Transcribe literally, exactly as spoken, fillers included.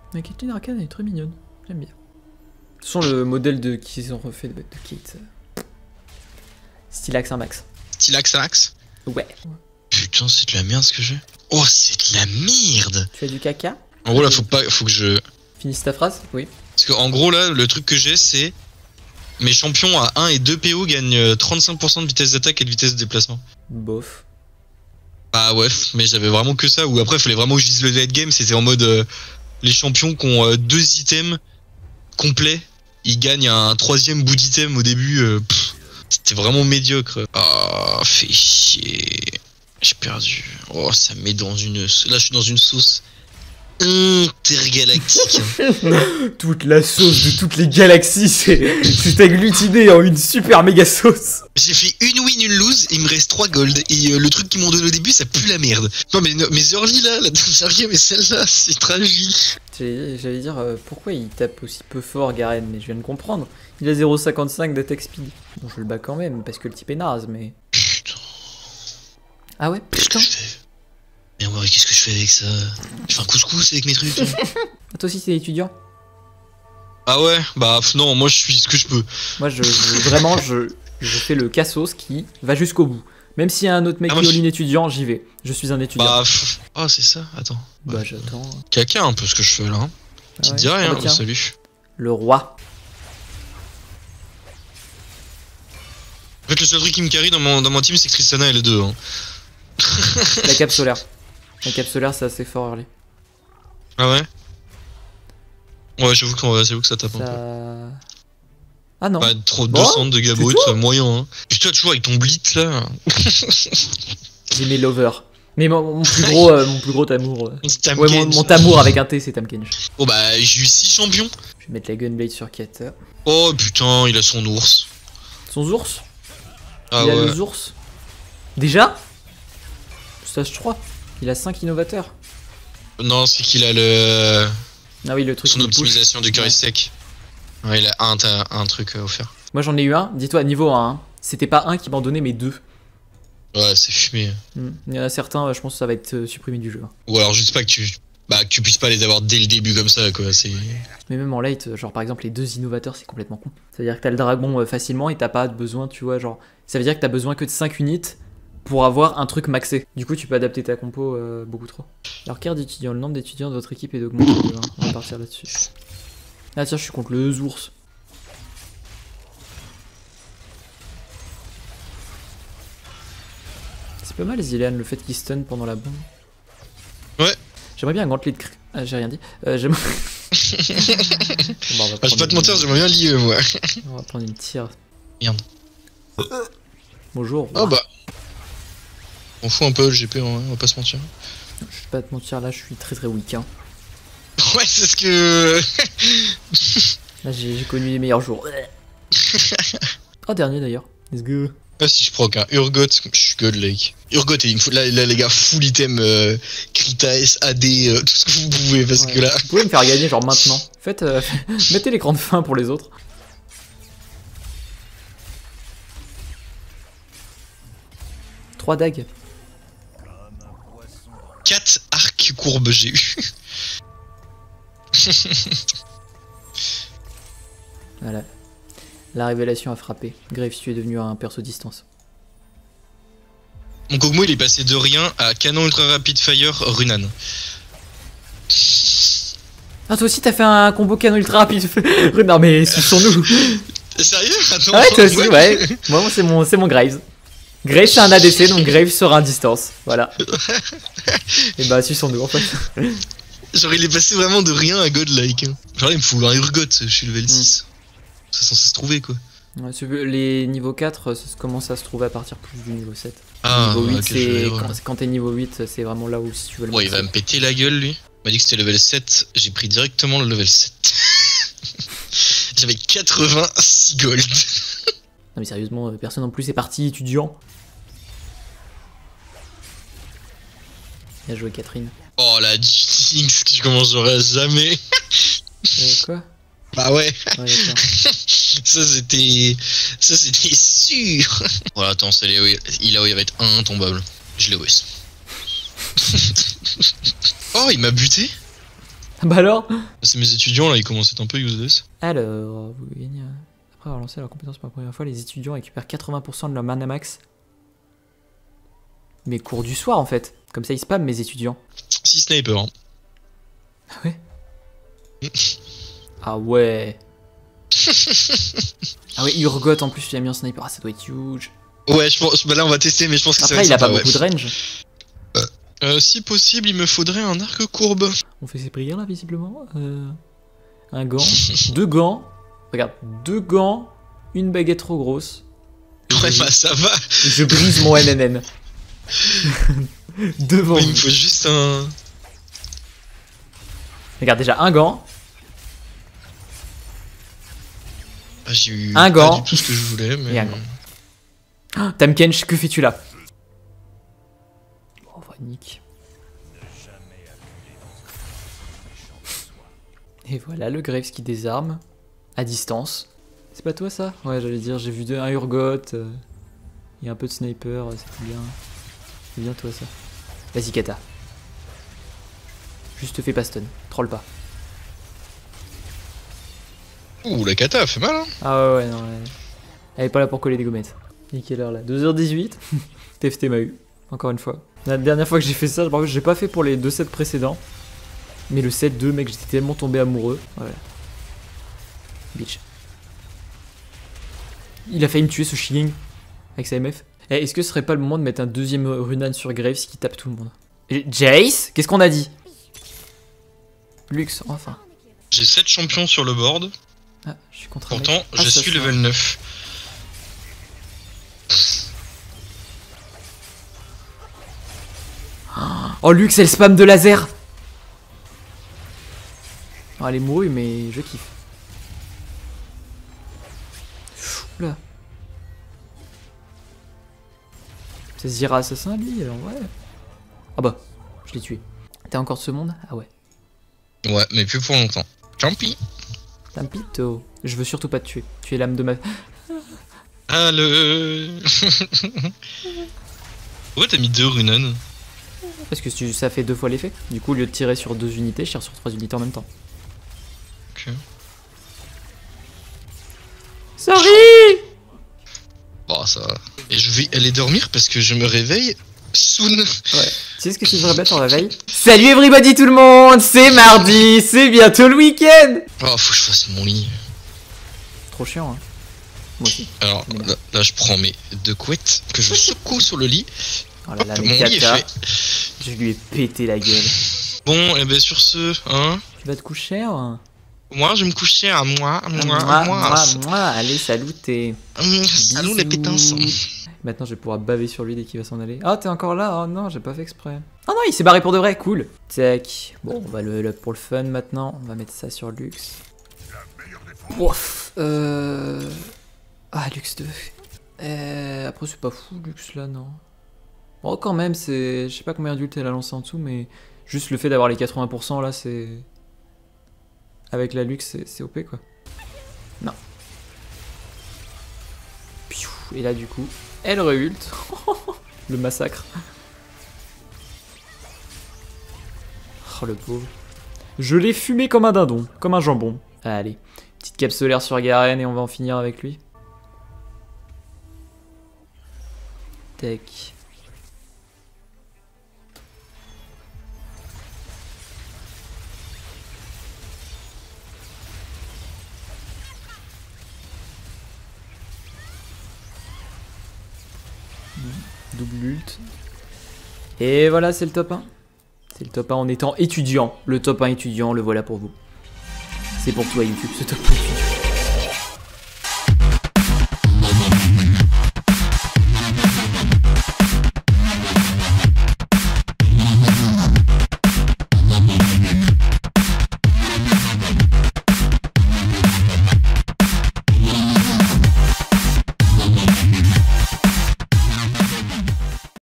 La Caitlyn Arcane est très mignonne, j'aime bien. De toute façon, le modèle de qu'ils ont refait de, de Kate. Euh... Stylax un max. Stylax un max. Ouais. Putain, c'est de la merde ce que j'ai. Oh, c'est de la merde. Tu as du caca? En gros, là, faut pas, faut que je... Finisse ta phrase? Oui. Parce que en gros, là, le truc que j'ai, c'est... Mes champions à un et deux P O gagnent trente-cinq pour cent de vitesse d'attaque et de vitesse de déplacement. Bof. Ah ouais, mais j'avais vraiment que ça. Ou après, il fallait vraiment que je dise le late game. C'était en mode... Euh, les champions qui ont euh, deux items complets, ils gagnent un troisième bout d'item au début. Euh, C'était vraiment médiocre. Ah, oh, fait chier. J'ai perdu. Oh, ça me met dans une... Là, je suis dans une sauce intergalactique. Toute la sauce de toutes les galaxies, c'est agglutiné en une super méga sauce. J'ai fait une win, une lose, il me reste trois gold. Et euh, le truc qu'ils m'ont donné au début, ça pue la merde. Non, mais no, mes early là, la dernière game et celle-là, c'est tragique. J'allais dire, euh, pourquoi il tape aussi peu fort, Garen, mais je viens de comprendre. Il a zéro virgule cinquante-cinq d'attaque speed. Bon, je le bats quand même, parce que le type est naze, mais... Putain. Ah ouais, putain. Mais ouais, qu'est-ce que je fais avec ça? Je fais un couscous avec mes trucs. Hein. Ah, toi aussi, c'est étudiant? Ah ouais? Bah non, moi je suis ce que je peux. Moi, je, je vraiment, je, je fais le cassos qui va jusqu'au bout. Même s'il y a un autre mec ah, qui est je... all-in étudiant, j'y vais. Je suis un étudiant. Bah, ah, oh, c'est ça? Attends. Bah, ouais. J'attends. Caca un peu ce que je fais là. Hein. Ah Tu ouais. te dis rien, ah, bah, salut. Le roi. En fait, le seul truc qui me carry dans mon, dans mon team, c'est que Tristana elle est deux. Hein. La cape solaire. La cape solaire, c'est assez fort early. Ah ouais? Ouais, j'avoue que, que ça tape ça... un peu. Ah non. Bah, trop bon, deux cents de gabot, c'est moyen. Hein. Putain, toujours avec ton blitz là. J'ai mes lovers. Mais mon, mon plus gros, euh, mon plus gros amour. Euh... Ouais, mon, mon amour avec un T, c'est Tamkench. Oh bah, j'ai eu six champions. Je vais mettre la Gunblade sur Kate. Oh putain, il a son ours. Son ours? Ah il ouais. a le ours. Déjà? Stage trois. Il a cinq innovateurs. Non, c'est qu'il a le... Ah oui, le truc. Son optimisation push. de curry ouais. sec. Ouais, il a un, un truc offert. Moi j'en ai eu un, dis-toi, niveau un. Hein. C'était pas un qui m'en donnait, mais deux. Ouais, c'est fumé. Mm. Il y en a certains, je pense que ça va être supprimé du jeu. Ou alors juste pas que tu... Bah, que tu puisses pas les avoir dès le début comme ça, quoi. C'est... Mais même en late, genre par exemple, les deux innovateurs, c'est complètement con. Ça veut dire que t'as le dragon euh, facilement et t'as pas besoin, tu vois, genre... Ça veut dire que t'as besoin que de cinq unités pour avoir un truc maxé. Du coup, tu peux adapter ta compo euh, beaucoup trop. Alors, carte d'étudiants, le nombre d'étudiants de votre équipe est d'augmenter de un. On va partir là-dessus. Ah tiens, je suis contre le ours. C'est pas mal, Zilean, le fait qu'il stun pendant la bombe. Ouais. J'aimerais bien un gauntlet de... Ah, j'ai rien dit. Euh, j'aimerais... bon, bah, je vais pas te mentir, j'aimerais bien l'I E, moi. On va prendre une tire. Merde. Bonjour. Oh bah. On fout un peu le G P, hein, on va pas se mentir. Je vais pas te mentir, là je suis très très weak. Hein. Ouais, c'est ce que... Là j'ai connu les meilleurs jours. Oh, dernier d'ailleurs. Let's go. Ah, si je proc un Urgot, je suis godlike. Urgot, il me faut là, là les gars, full item, euh, Krita S, A D, euh, tout ce que vous pouvez, parce ouais. que là... Vous pouvez me faire gagner genre maintenant. Faites, euh, mettez l'écran de fin pour les autres. Trois dagues. quatre arcs courbes j'ai eu. Voilà. La révélation a frappé. Graves, tu es devenu un perso distance. Mon Kog'Maw il est passé de rien à canon ultra rapid fire Runan. Ah, toi aussi t'as fait un combo canon ultra rapide. Non mais suçons-nous. Sérieux? Attends. Ah ouais, toi aussi, ouais. Moi, c'est mon, c'est mon Graves. Graves c'est un A D C, donc Graves sera un distance. Voilà. Et bah, suçons-nous en fait. Genre, il est passé vraiment de rien à godlike. Hein. Genre, il me fout un Urgot, je suis level six. Mm. C'est censé se trouver quoi. Ouais, les niveaux quatre, ça commence à se trouver à partir plus du niveau sept. Ah, niveau huit, okay, c'est quand, quand t'es niveau huit, c'est vraiment là où si tu veux le ouais, il va me péter la gueule lui. Il m'a dit que c'était level sept, j'ai pris directement le level sept. J'avais quatre-vingt-six gold. Non mais sérieusement, personne en plus est parti étudiant. Bien joué Catherine. Oh la Jinx que je commencerai jamais. Euh, quoi? Bah ouais. Ouais, ça c'était... Ça c'était sûr. Voilà, attends, c'est Léo. Il a il va être intombable. Je l'ai O S. Oh, il m'a buté. Bah alors. C'est mes étudiants là, ils commencent à être un peu useless. Alors, vous gagnez... Après avoir lancé leur compétence pour la première fois, les étudiants récupèrent quatre-vingts pour cent de leur mana max. Mais cours du soir en fait. Comme ça ils spamment mes étudiants. six snipers. Hein. Ah ouais. Ah ouais. Ah ouais, Urgot en plus tu as mis en sniper. Ah ça doit être huge. Ouais, je pense. Bah là on va tester, mais je pense que ça va Après être il a pas sympa, beaucoup ouais. de range. Euh, si possible, il me faudrait un arc courbe. On fait ses prières là visiblement. Euh... Un gant. Deux gants. Regarde, deux gants. Une baguette trop grosse. Ouais, bah ça va. Je brise mon M M M. Devant. Ouais, il vous. me faut juste un. Regarde déjà un gant. Ah, j'ai eu Un pas gant. du tout ce que je voulais, mais. Et un gant. Oh, Tamkench, que fais-tu là? Oh, va nique. Et voilà le Graves qui désarme. À distance. C'est pas toi ça? Ouais, j'allais dire, j'ai vu deux, un Urgot. Euh, et un peu de sniper, c'était bien. C'est bien toi ça. Vas-y Kata. Juste fais pas stun, troll pas. Ouh, la kata a fait mal, hein. Ah ouais, ouais, non, ouais. Elle est pas là pour coller des gommettes. Il est quelle heure là? deux heures dix-huit. T F T m'a eu, encore une fois. La dernière fois que j'ai fait ça, par contre, j'ai pas fait pour les deux sets précédents. Mais le set deux, mec, j'étais tellement tombé amoureux. Ouais. Bitch. Il a failli me tuer ce Shilling avec sa M F. Eh, est-ce que ce serait pas le moment de mettre un deuxième Runan sur Graves qui tape tout le monde? Et Jace? Qu'est-ce qu'on a dit? Lux, enfin. J'ai sept champions sur le board. Ah, je suis contre un Pourtant, mec. Ah, je ça suis se level neuf. Oh, Lux, elle spam de laser. Oh, elle est mourue, mais je kiffe. Oula. C'est Zira assassin, lui, alors ouais. Ah bah, je l'ai tué. T'es encore de ce monde? Ah ouais. Ouais, mais plus pour longtemps. Champi. Tampito. Je veux surtout pas te tuer. Tu es l'âme de ma... Ah le. Pourquoi t'as mis deux Runan? Parce que tu- ça fait deux fois l'effet. Du coup, au lieu de tirer sur deux unités, je tire sur trois unités en même temps. Ok. Sorry. Bon, ça va. Et je vais aller dormir parce que je me réveille soon. Ouais. Tu sais ce que tu devrais mettre en réveil? Salut everybody tout le monde. C'est mardi. C'est bientôt le week-end. Oh, faut que je fasse mon lit. Trop chiant, hein. Moi aussi. Alors là, là, je prends mes deux couettes que je secoue sur le lit. Oh là là, Hop, mais mon lit est Kata, fait. je lui ai pété la gueule. Bon, et ben sur ce, hein. Tu vas te coucher hein? Moi, je vais me coucher à moi, à moi, Mouah, à moi. mouah, mouah. Allez, saluté. Hum, Salut les pétasses. Maintenant, je vais pouvoir baver sur lui dès qu'il va s'en aller. Ah, t'es encore là? Oh non, j'ai pas fait exprès. Oh non, il s'est barré pour de vrai, cool. Tac. Bon, on va le up pour le fun maintenant. On va mettre ça sur Lux. Ouf. Euh... Ah, Lux deux. Euh... Après, c'est pas fou, Lux là, non. Bon, quand même, c'est... Je sais pas combien d'ultes elle a lancé en dessous, mais juste le fait d'avoir les quatre-vingts pour cent là, c'est... Avec la Lux, c'est O P quoi. Non. Piou. Et là, du coup, elle re-ult. Le massacre. Oh, le pauvre. Je l'ai fumé comme un dindon, comme un jambon. Allez, petite cape solaire sur Garen et on va en finir avec lui. Tac. Double ult. Et voilà, c'est le top un. C'est le top un en étant étudiant. Le top un étudiant, le voilà pour vous. C'est pour toi YouTube, ce top un étudiant.